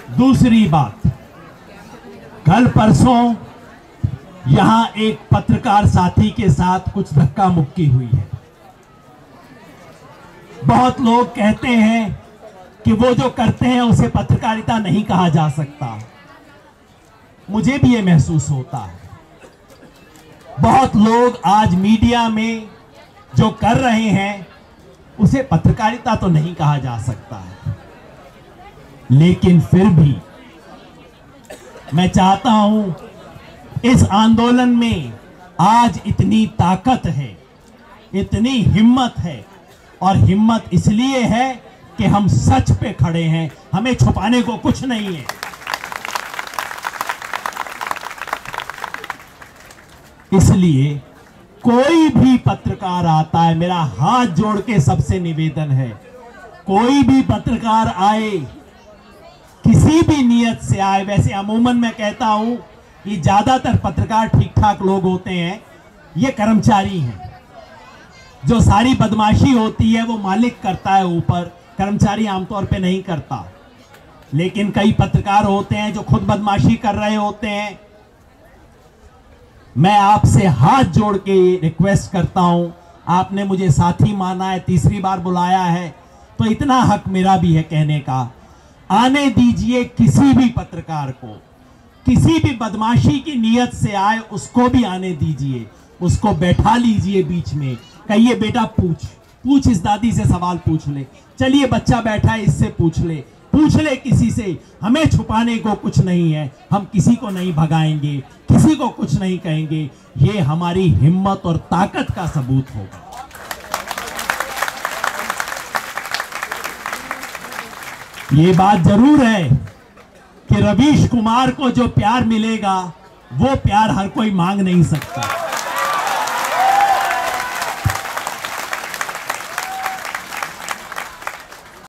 दूसरी बात, कल परसों यहां एक पत्रकार साथी के साथ कुछ धक्का मुक्की हुई है। बहुत लोग कहते हैं कि वो जो करते हैं उसे पत्रकारिता नहीं कहा जा सकता। मुझे भी ये महसूस होता है। बहुत लोग आज मीडिया में जो कर रहे हैं उसे पत्रकारिता तो नहीं कहा जा सकता है, लेकिन फिर भी मैं चाहता हूं इस आंदोलन में आज इतनी ताकत है, इतनी हिम्मत है, और हिम्मत इसलिए है कि हम सच पे खड़े हैं, हमें छुपाने को कुछ नहीं है। इसलिए कोई भी पत्रकार आता है, मेरा हाथ जोड़ के सबसे निवेदन है, कोई भी पत्रकार आए, किसी भी नियत से आए, वैसे अमूमन मैं कहता हूं कि ज्यादातर पत्रकार ठीक ठाक लोग होते हैं, ये कर्मचारी हैं। जो सारी बदमाशी होती है वो मालिक करता है ऊपर, कर्मचारी आमतौर पे नहीं करता। लेकिन कई पत्रकार होते हैं जो खुद बदमाशी कर रहे होते हैं। मैं आपसे हाथ जोड़ के रिक्वेस्ट करता हूं, आपने मुझे साथी माना है, तीसरी बार बुलाया है, तो इतना हक मेरा भी है कहने का, आने दीजिए किसी भी पत्रकार को। किसी भी बदमाशी की नियत से आए उसको भी आने दीजिए, उसको बैठा लीजिए बीच में, कहिए बेटा पूछ इस दादी से सवाल पूछ ले, चलिए बच्चा बैठा है इससे पूछ ले किसी से। हमें छुपाने को कुछ नहीं है, हम किसी को नहीं भगाएंगे, किसी को कुछ नहीं कहेंगे। ये हमारी हिम्मत और ताकत का सबूत होगा। ये बात जरूर है कि रवीश कुमार को जो प्यार मिलेगा वो प्यार हर कोई मांग नहीं सकता।